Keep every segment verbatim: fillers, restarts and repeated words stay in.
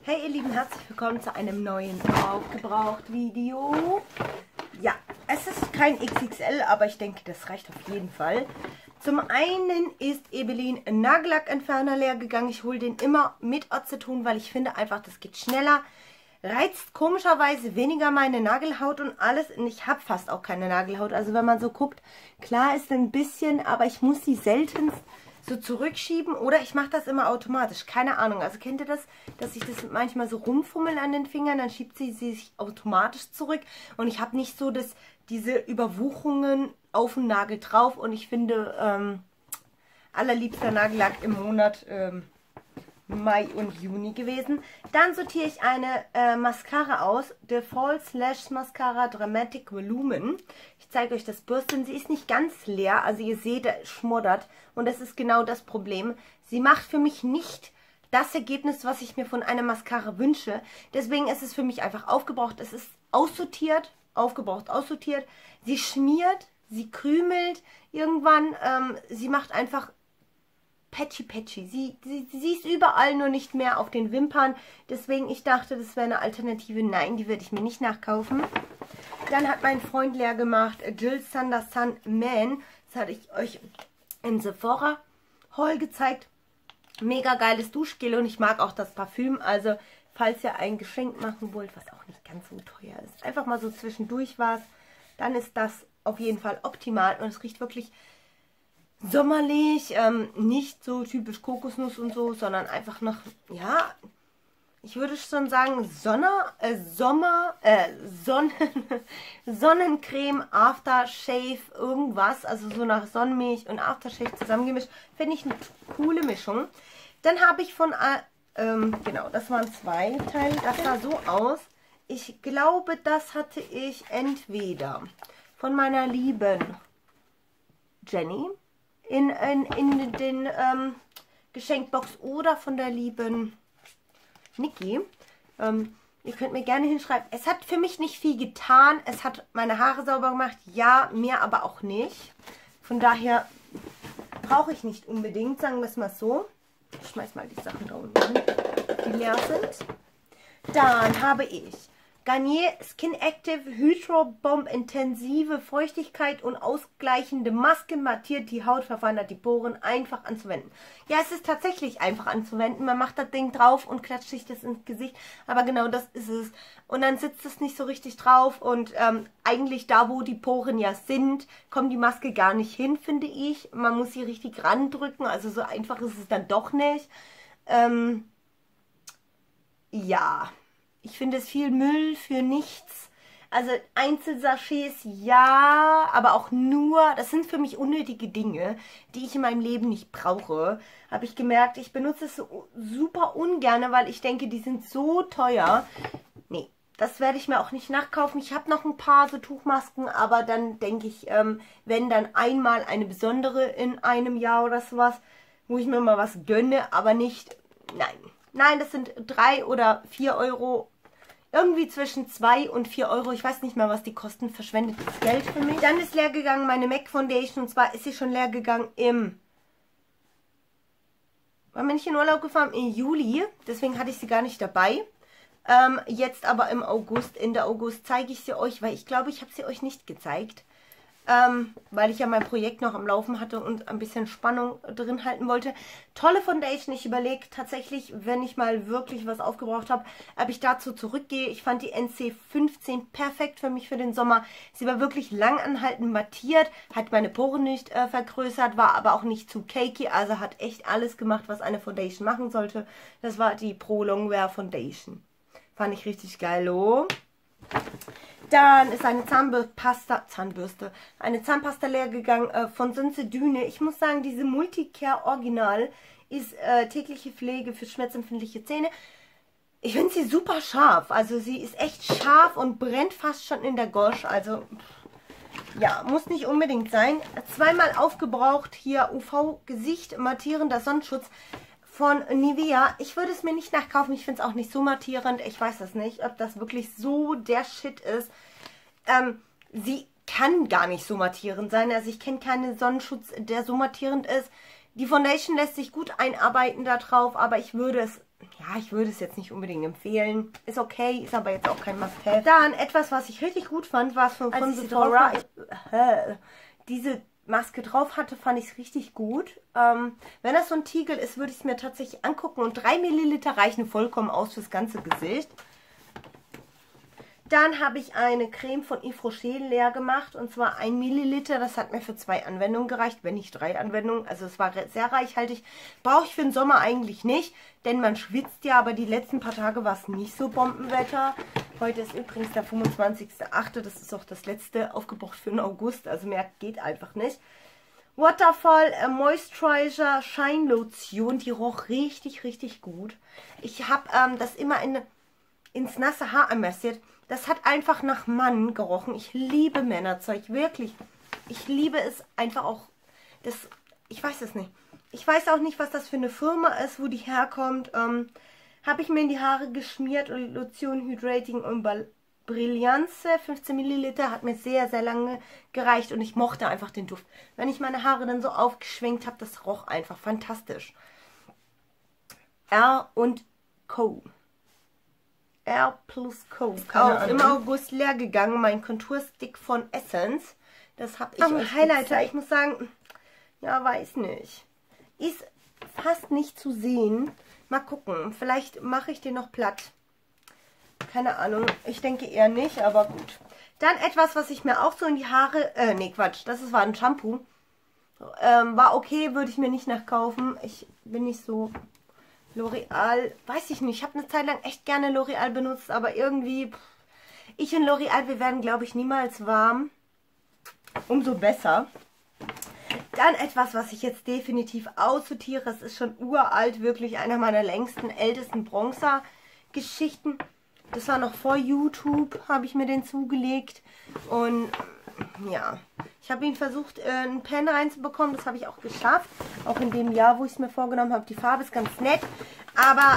Hey ihr Lieben, herzlich willkommen zu einem neuen Aufgebraucht-Video. Ja, es ist kein X X L, aber ich denke, das reicht auf jeden Fall. Zum einen ist Ebelin Nagellackentferner leer gegangen. Ich hole den immer mit Aceton, weil ich finde einfach, das geht schneller. Reizt komischerweise weniger meine Nagelhaut und alles. Und ich habe fast auch keine Nagelhaut. Also wenn man so guckt, klar ist ein bisschen, aber ich muss sie selten so zurückschieben oder ich mache das immer automatisch. Keine Ahnung. Also kennt ihr das, dass ich das manchmal so rumfummeln an den Fingern, dann schiebt sie sich automatisch zurück und ich habe nicht so das, diese Überwuchungen auf den Nagel drauf und ich finde ähm, allerliebster Nagellack im Monat ähm, Mai und Juni gewesen. Dann sortiere ich eine äh, Mascara aus, The False Lash Mascara Dramatic Volumen. Ich zeige euch das Bürstchen. Sie ist nicht ganz leer, also ihr seht, es schmoddert und das ist genau das Problem. Sie macht für mich nicht das Ergebnis, was ich mir von einer Mascara wünsche. Deswegen ist es für mich einfach aufgebraucht. Es ist aussortiert, aufgebraucht, aussortiert. Sie schmiert, sie krümelt irgendwann. Ähm, sie macht einfach patchy patchy. Sie, sie, sie ist überall, nur nicht mehr auf den Wimpern. Deswegen, ich dachte, das wäre eine Alternative. Nein, die würde ich mir nicht nachkaufen. Dann hat mein Freund leer gemacht Jill Sander Sun Man. Das hatte ich euch im Sephora Haul gezeigt. Mega geiles Duschgel und ich mag auch das Parfüm. Also, falls ihr ein Geschenk machen wollt, was auch nicht ganz so teuer ist, einfach mal so zwischendurch was, dann ist das auf jeden Fall optimal und es riecht wirklich sommerlich, ähm, nicht so typisch Kokosnuss und so, sondern einfach nach, ja, ich würde schon sagen, Sonne, äh, Sommer, äh, Sonnen, Sonnencreme, Aftershave, irgendwas, also so nach Sonnenmilch und Aftershave zusammengemischt, finde ich eine coole Mischung. Dann habe ich von, äh, ähm, genau, das waren zwei Teile, das sah so aus. Ich glaube, das hatte ich entweder von meiner lieben Jenny in, in, in den ähm, Geschenkbox oder von der lieben Niki. Ähm, ihr könnt mir gerne hinschreiben. Es hat für mich nicht viel getan. Es hat meine Haare sauber gemacht. Ja, mehr aber auch nicht. Von daher brauche ich nicht unbedingt, sagen wir es mal so. Ich schmeiß mal die Sachen da unten hin, die leer sind. Dann habe ich Garnier Skin Active Hydro Bomb intensive Feuchtigkeit und ausgleichende Maske, mattiert die Haut, verfeinert die Poren, einfach anzuwenden. Ja, es ist tatsächlich einfach anzuwenden. Man macht das Ding drauf und klatscht sich das ins Gesicht, aber genau das ist es. Und dann sitzt es nicht so richtig drauf und ähm, eigentlich da, wo die Poren ja sind, kommt die Maske gar nicht hin, finde ich. Man muss sie richtig randrücken, also so einfach ist es dann doch nicht. Ähm, ja... Ich finde es viel Müll für nichts. Also Einzelsachets, ja, aber auch nur, das sind für mich unnötige Dinge, die ich in meinem Leben nicht brauche. Habe ich gemerkt, ich benutze es so super ungern, weil ich denke, die sind so teuer. Nee, das werde ich mir auch nicht nachkaufen. Ich habe noch ein paar so Tuchmasken, aber dann denke ich, ähm, wenn dann einmal eine besondere in einem Jahr oder sowas, wo ich mir mal was gönne, aber nicht, nein. Nein, das sind drei oder vier Euro. Irgendwie zwischen zwei und vier Euro. Ich weiß nicht mehr, was die kosten. Verschwendetes Geld für mich. Dann ist leer gegangen meine M A C Foundation. Und zwar ist sie schon leer gegangen im... Wann bin ich in Urlaub gefahren? Im Juli. Deswegen hatte ich sie gar nicht dabei. Ähm, jetzt aber im August, Ende August zeige ich sie euch, weil ich glaube, ich habe sie euch nicht gezeigt. Ähm, weil ich ja mein Projekt noch am Laufen hatte und ein bisschen Spannung drin halten wollte. Tolle Foundation. Ich überlege tatsächlich, wenn ich mal wirklich was aufgebraucht habe, ob ich dazu zurückgehe. Ich fand die N C fünfzehn perfekt für mich für den Sommer. Sie war wirklich langanhaltend mattiert, hat meine Poren nicht äh, vergrößert, war aber auch nicht zu cakey, also hat echt alles gemacht, was eine Foundation machen sollte. Das war die Pro Longwear Foundation. Fand ich richtig geil, oh. Dann ist eine Zahnpasta, Zahnbürste, eine Zahnpasta leer gegangen äh, von Sünze Düne. Ich muss sagen, diese Multicare Original ist äh, tägliche Pflege für schmerzempfindliche Zähne. Ich finde sie super scharf. Also sie ist echt scharf und brennt fast schon in der Gosch. Also ja, muss nicht unbedingt sein. Zweimal aufgebraucht hier U V-Gesicht, mattierender Sonnenschutz von Nivea. Ich würde es mir nicht nachkaufen. Ich finde es auch nicht so mattierend. Ich weiß das nicht, ob das wirklich so der Shit ist. Ähm, sie kann gar nicht so mattierend sein. Also ich kenne keinen Sonnenschutz, der so mattierend ist. Die Foundation lässt sich gut einarbeiten da drauf, aber ich würde es ja, ich würde es jetzt nicht unbedingt empfehlen. Ist okay, ist aber jetzt auch kein Must-Have. Dann etwas, was ich richtig gut fand, war von, von Sephora. Äh, diese Maske drauf hatte, fand ich es richtig gut. Ähm, wenn das so ein Tiegel ist, würde ich es mir tatsächlich angucken. Und drei Milliliter reichen vollkommen aus fürs ganze Gesicht. Dann habe ich eine Creme von Yves Rocher leer gemacht. Und zwar ein Milliliter. Das hat mir für zwei Anwendungen gereicht, wenn nicht drei Anwendungen. Also es war sehr reichhaltig. Brauche ich für den Sommer eigentlich nicht. Denn man schwitzt ja, aber die letzten paar Tage war es nicht so Bombenwetter. Heute ist übrigens der fünfundzwanzigster achte Das ist auch das letzte aufgebraucht für den August. Also mehr geht einfach nicht. Waterfall äh, Moisturizer Shine Lotion. Die roch richtig, richtig gut. Ich habe ähm, das immer in, ins nasse Haar ermassiert. Das hat einfach nach Mann gerochen. Ich liebe Männerzeug, wirklich. Ich liebe es einfach auch. Das, ich weiß es nicht. Ich weiß auch nicht, was das für eine Firma ist, wo die herkommt. Ähm, habe ich mir in die Haare geschmiert und Lotion Hydrating und Brillanze. fünfzehn Milliliter hat mir sehr, sehr lange gereicht und ich mochte einfach den Duft. Wenn ich meine Haare dann so aufgeschwenkt habe, das roch einfach fantastisch. R und Co. R plus Co. Ist auch im August leer gegangen. Mein Konturstick von Essence. Das habe ich. Am Highlighter, ich muss sagen, ja, weiß nicht. Ist fast nicht zu sehen. Mal gucken. Vielleicht mache ich den noch platt. Keine Ahnung. Ich denke eher nicht, aber gut. Dann etwas, was ich mir auch so in die Haare... Äh, nee, Quatsch. Das ist, war ein Shampoo. Ähm, war okay, würde ich mir nicht nachkaufen. Ich bin nicht so... L'Oreal, weiß ich nicht. Ich habe eine Zeit lang echt gerne L'Oreal benutzt, aber irgendwie... Pff, ich und L'Oreal, wir werden, glaube ich, niemals warm. Umso besser. Dann etwas, was ich jetzt definitiv aussortiere. Es ist schon uralt, wirklich einer meiner längsten, ältesten Bronzer-Geschichten. Das war noch vor YouTube, habe ich mir den zugelegt. Und ja, ich habe ihn versucht, äh, einen Pen reinzubekommen. Das habe ich auch geschafft. Auch in dem Jahr, wo ich es mir vorgenommen habe. Die Farbe ist ganz nett. Aber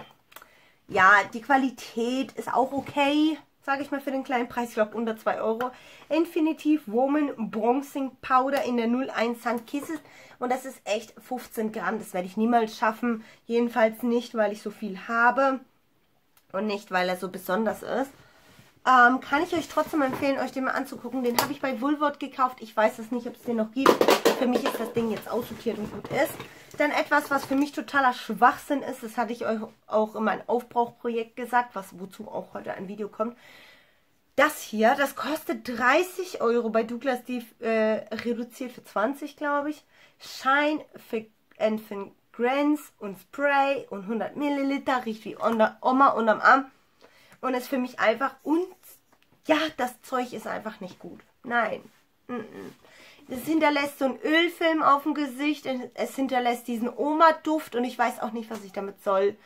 ja, die Qualität ist auch okay. Sage ich mal für den kleinen Preis, ich glaube unter zwei Euro. Infinitive Woman Bronzing Powder in der null eins Sun Kisses. Und das ist echt fünfzehn Gramm. Das werde ich niemals schaffen. Jedenfalls nicht, weil ich so viel habe. Und nicht, weil er so besonders ist. Ähm, kann ich euch trotzdem empfehlen, euch den mal anzugucken. Den habe ich bei Woolworth gekauft. Ich weiß es nicht, ob es den noch gibt. Für mich ist das Ding jetzt aussortiert und gut ist. Dann etwas, was für mich totaler Schwachsinn ist. Das hatte ich euch auch in meinem Aufbrauchprojekt gesagt, was wozu auch heute ein Video kommt. Das hier, das kostet dreißig Euro bei Douglas Steve, äh, reduziert für zwanzig, glaube ich. Shine and Fragrance und Spray und hundert Milliliter, riecht wie Oma unterm Arm. Und ist für mich einfach, und ja, das Zeug ist einfach nicht gut. Nein. Mm -mm. Es hinterlässt so einen Ölfilm auf dem Gesicht. Es hinterlässt diesen Oma-Duft. Und ich weiß auch nicht, was ich damit soll.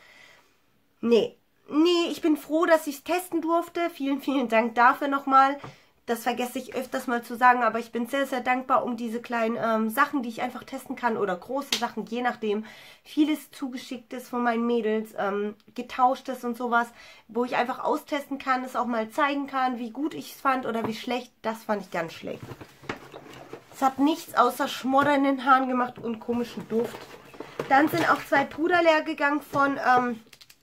Nee. Nee, ich bin froh, dass ich es testen durfte. Vielen, vielen Dank dafür nochmal. Das vergesse ich öfters mal zu sagen. Aber ich bin sehr, sehr dankbar um diese kleinen ähm, Sachen, die ich einfach testen kann. Oder große Sachen, je nachdem. Vieles Zugeschicktes von meinen Mädels. Ähm, Getauschtes und sowas. Wo ich einfach austesten kann. Es auch mal zeigen kann, wie gut ich es fand oder wie schlecht. Das fand ich ganz schlecht. Es hat nichts außer Schmodder in den Haaren gemacht und komischen Duft. Dann sind auch zwei Puder leer gegangen von, ähm,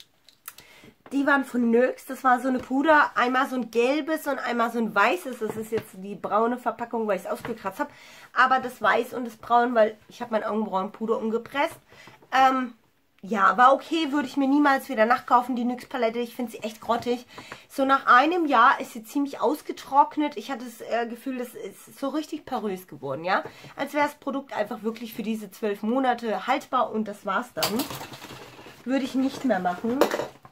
die waren von Nöx. Das war so eine Puder, einmal so ein gelbes und einmal so ein weißes. Das ist jetzt die braune Verpackung, weil ich es ausgekratzt habe. Aber das Weiß und das Braun, weil ich habe mein Augenbrauenpuder umgepresst. Ähm, ja, war okay, würde ich mir niemals wieder nachkaufen, die Nüx Palette. Ich finde sie echt grottig. So nach einem Jahr ist sie ziemlich ausgetrocknet. Ich hatte das äh, Gefühl, das ist so richtig porös geworden, ja. Als wäre das Produkt einfach wirklich für diese zwölf Monate haltbar und das war's dann. Würde ich nicht mehr machen.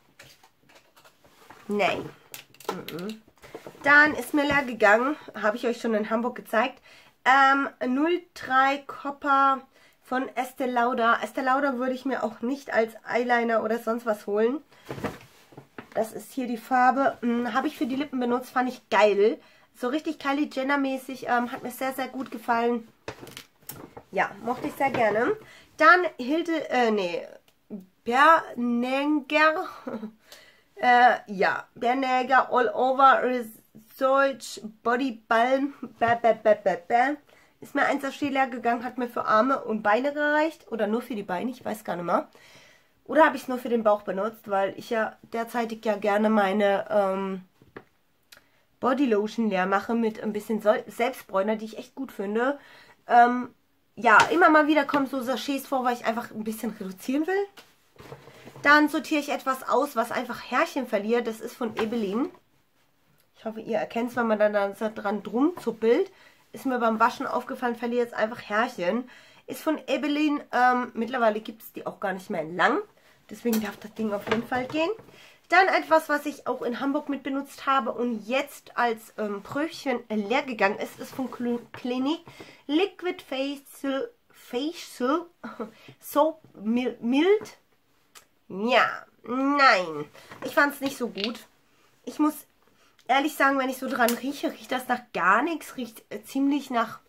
Nein. Mhm. Dann ist mir leer gegangen, habe ich euch schon in Hamburg gezeigt. Ähm, null drei Copper von Estee Lauder. Estee Lauder würde ich mir auch nicht als Eyeliner oder sonst was holen. Das ist hier die Farbe. Hm, habe ich für die Lippen benutzt, fand ich geil. So richtig Kylie Jenner mäßig. Ähm, hat mir sehr, sehr gut gefallen. Ja, mochte ich sehr gerne. Dann Hilde, äh, nee, Bernäger. äh, ja, Bernäger All Over Research Body Balm. Ba, ba, ba, ba, ba. Ist mir eins auf Schild leer gegangen, hat mir für Arme und Beine gereicht. Oder nur für die Beine, ich weiß gar nicht mehr. Oder habe ich es nur für den Bauch benutzt, weil ich ja derzeitig ja gerne meine ähm, Bodylotion leer mache mit ein bisschen Selbstbräuner, die ich echt gut finde. Ähm, ja, immer mal wieder kommen so Sachets vor, weil ich einfach ein bisschen reduzieren will. Dann sortiere ich etwas aus, was einfach Härchen verliert. Das ist von Ebelin. Ich hoffe, ihr erkennt es, wenn man dann dran drum zuppelt. Ist mir beim Waschen aufgefallen, verliert jetzt einfach Härchen. Ist von Ebelin. Ähm, mittlerweile gibt es die auch gar nicht mehr in lang. Deswegen darf das Ding auf jeden Fall gehen. Dann etwas, was ich auch in Hamburg mit benutzt habe und jetzt als ähm, Pröbchen leer gegangen ist, ist von Clinique Liquid Facial, Facial Soap Mild. Ja, nein. Ich fand es nicht so gut. Ich muss ehrlich sagen, wenn ich so dran rieche, riecht das nach gar nichts. Riecht äh, ziemlich nach...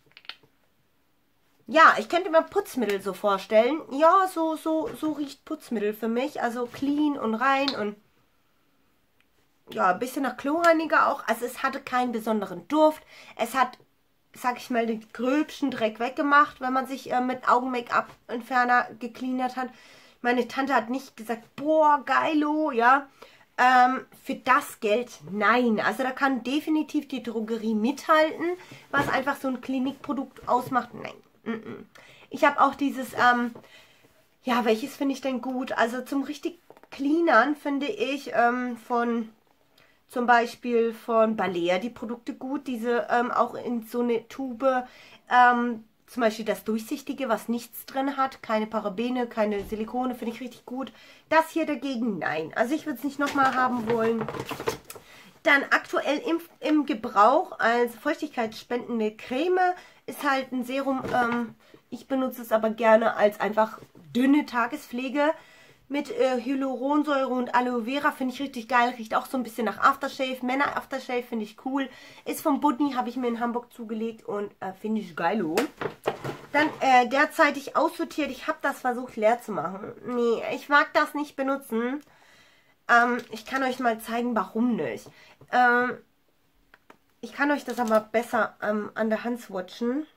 Ja, ich könnte mir Putzmittel so vorstellen. Ja, so, so, so riecht Putzmittel für mich. Also clean und rein und... Ja, ein bisschen nach Kloreiniger auch. Also es hatte keinen besonderen Duft. Es hat, sag ich mal, den gröbsten Dreck weggemacht, wenn man sich äh, mit Augen-Make-up-Entferner gecleanert hat. Meine Tante hat nicht gesagt, boah, geilo, ja. Ähm, für das Geld, nein. Also da kann definitiv die Drogerie mithalten, was einfach so ein Klinikprodukt ausmacht. Nein. Mm -mm. Ich habe auch dieses, ähm, ja, welches finde ich denn gut? Also zum richtig Cleanern finde ich ähm, von, zum Beispiel von Balea die Produkte gut. Diese ähm, auch in so eine Tube, ähm, zum Beispiel das Durchsichtige, was nichts drin hat, keine Parabene, keine Silikone, finde ich richtig gut. Das hier dagegen, nein. Also ich würde es nicht nochmal haben wollen. Dann aktuell im, im Gebrauch als feuchtigkeitsspendende Creme ist halt ein Serum. Ähm, ich benutze es aber gerne als einfach dünne Tagespflege. Mit äh, Hyaluronsäure und Aloe Vera finde ich richtig geil. Riecht auch so ein bisschen nach Aftershave. Männer Aftershave finde ich cool. Ist von Budni, habe ich mir in Hamburg zugelegt und äh, finde ich geilo. Dann äh, derzeitig aussortiert. Ich habe das versucht leer zu machen. Nee, ich mag das nicht benutzen. Ähm, ich kann euch mal zeigen, warum nicht. Ähm, ich kann euch das aber besser ähm, an der Hand swatchen.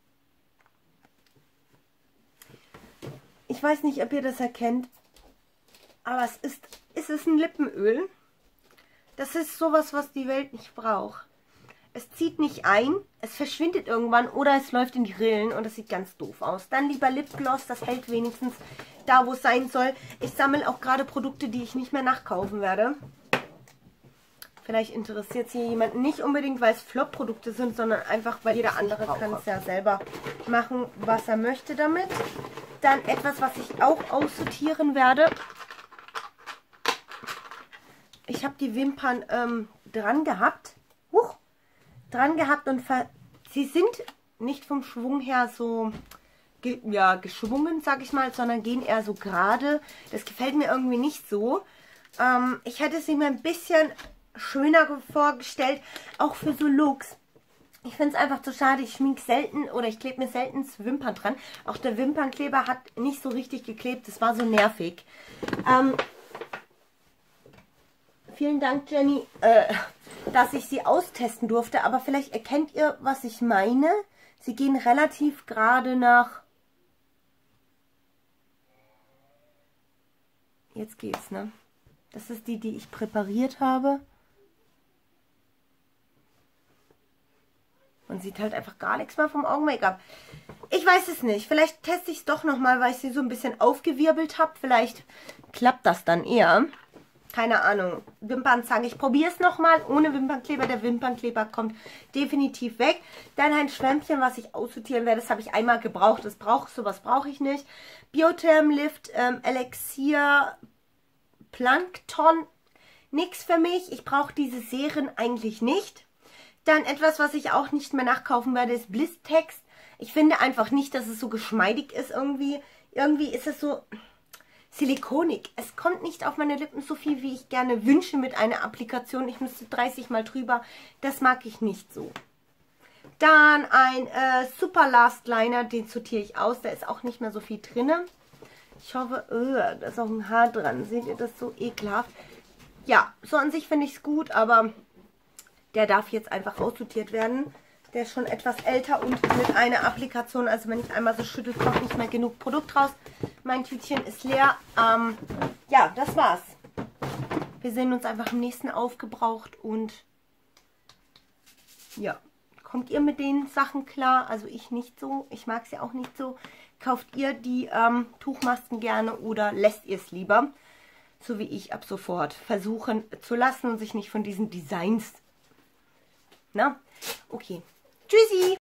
Ich weiß nicht, ob ihr das erkennt. Aber es ist, es ist ein Lippenöl. Das ist sowas, was die Welt nicht braucht. Es zieht nicht ein, es verschwindet irgendwann oder es läuft in die Rillen und das sieht ganz doof aus. Dann lieber Lipgloss, das hält wenigstens da, wo es sein soll. Ich sammle auch gerade Produkte, die ich nicht mehr nachkaufen werde. Vielleicht interessiert es hier jemanden nicht unbedingt, weil es Flop-Produkte sind, sondern einfach, weil jeder andere kann es ja selber machen, was er möchte damit. Dann etwas, was ich auch aussortieren werde. Ich habe die Wimpern ähm, dran gehabt. Huch, dran gehabt und ver sie sind nicht vom Schwung her so ge ja, geschwungen, sag ich mal, sondern gehen eher so gerade. Das gefällt mir irgendwie nicht so. Ähm, ich hätte sie mir ein bisschen schöner vorgestellt, auch für so Looks. Ich finde es einfach zu schade, ich schminke selten oder ich klebe mir selten Wimpern dran. Auch der Wimpernkleber hat nicht so richtig geklebt, das war so nervig. Ähm, Vielen Dank, Jenny, äh, dass ich sie austesten durfte. Aber vielleicht erkennt ihr, was ich meine. Sie gehen relativ gerade nach... Jetzt geht's, ne? Das ist die, die ich präpariert habe. Man sieht halt einfach gar nichts mehr vom Augen-Make-up. Ich weiß es nicht. Vielleicht teste ich es doch nochmal, weil ich sie so ein bisschen aufgewirbelt habe. Vielleicht klappt das dann eher. Keine Ahnung. Wimpernzange. Ich probiere es nochmal ohne Wimpernkleber. Der Wimpernkleber kommt definitiv weg. Dann ein Schwämmchen, was ich aussortieren werde. Das habe ich einmal gebraucht. Das brauche ich, sowas brauche ich nicht. Biotherm Lift ähm, Elixier Plankton. Nix für mich. Ich brauche diese Serien eigentlich nicht. Dann etwas, was ich auch nicht mehr nachkaufen werde, ist Blistex. Ich finde einfach nicht, dass es so geschmeidig ist irgendwie. Irgendwie ist es so... Silikonik. Es kommt nicht auf meine Lippen so viel, wie ich gerne wünsche mit einer Applikation. Ich müsste dreißig Mal drüber. Das mag ich nicht so. Dann ein äh, Super Last Liner. Den sortiere ich aus. Da ist auch nicht mehr so viel drin. Ich hoffe, uh, da ist auch ein Haar dran. Seht ihr das so ekelhaft? Ja, so an sich finde ich es gut, aber der darf jetzt einfach aussortiert werden. Der ist schon etwas älter und mit einer Applikation, also wenn ich einmal so schüttel, kommt nicht mehr genug Produkt raus. Mein Tütchen ist leer. Ähm, ja, das war's. Wir sehen uns einfach im nächsten Aufgebraucht und ja, kommt ihr mit den Sachen klar? Also ich nicht so. Ich mag sie auch nicht so. Kauft ihr die ähm, Tuchmasken gerne oder lässt ihr es lieber? So wie ich ab sofort versuchen zu lassen und sich nicht von diesen Designs. Na? Okay. Tschüssi!